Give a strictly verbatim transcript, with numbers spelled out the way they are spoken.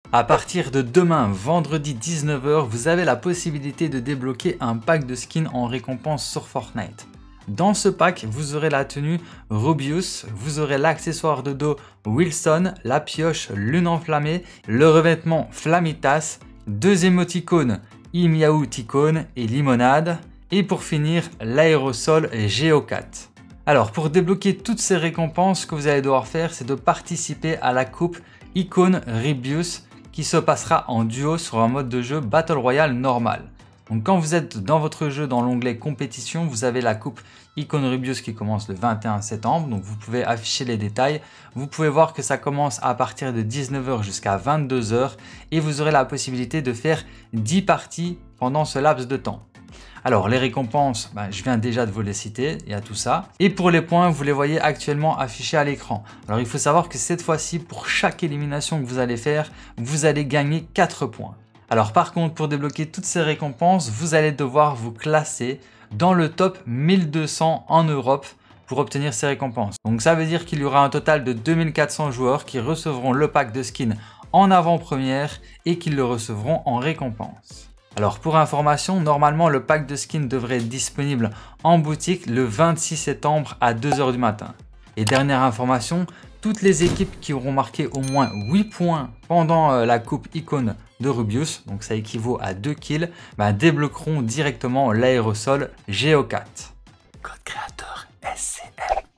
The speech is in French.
À partir de demain, vendredi dix-neuf heures, vous avez la possibilité de débloquer un pack de skins en récompense sur Fortnite. Dans ce pack, vous aurez la tenue Rubius, vous aurez l'accessoire de dos Wilson, la pioche Lune enflammée, le revêtement Flammitas, deux émoticônes Imiaou-Ticône et Limonade, et pour finir l'aérosol Géocat. Alors pour débloquer toutes ces récompenses, ce que vous allez devoir faire, c'est de participer à la coupe Icône Rubius qui se passera en duo sur un mode de jeu Battle Royale normal. Donc quand vous êtes dans votre jeu, dans l'onglet compétition, vous avez la coupe Icône Rubius qui commence le vingt et un septembre. Donc vous pouvez afficher les détails. Vous pouvez voir que ça commence à partir de dix-neuf heures jusqu'à vingt-deux heures et vous aurez la possibilité de faire dix parties pendant ce laps de temps. Alors les récompenses, ben, je viens déjà de vous les citer, il y a tout ça. Et pour les points, vous les voyez actuellement affichés à l'écran. Alors il faut savoir que cette fois-ci, pour chaque élimination que vous allez faire, vous allez gagner quatre points. Alors par contre, pour débloquer toutes ces récompenses, vous allez devoir vous classer dans le top mille deux cents en Europe pour obtenir ces récompenses. Donc ça veut dire qu'il y aura un total de deux mille quatre cents joueurs qui recevront le pack de skins en avant-première et qui le recevront en récompense. Alors pour information, normalement le pack de skins devrait être disponible en boutique le vingt-six septembre à deux heures du matin. Et dernière information, toutes les équipes qui auront marqué au moins huit points pendant la coupe Icône de Rubius, donc ça équivaut à deux kills, bah, débloqueront directement l'aérosol Géocat. Code créateur S C L.